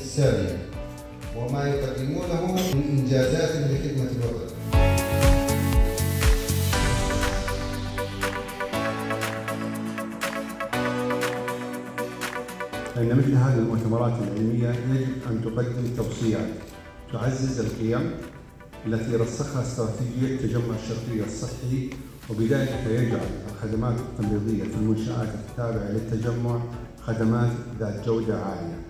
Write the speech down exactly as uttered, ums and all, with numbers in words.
السامية وما يقدمونه من إنجازات لخدمة الوطن. فإن مثل هذه المؤتمرات العلمية يجب أن تقدم توصيات تعزز القيم التي رسخها استراتيجية تجمع الشرقية الصحي، وبذلك يجعل الخدمات التمريضية في المنشآت التابعة للتجمع خدمات ذات جودة عالية.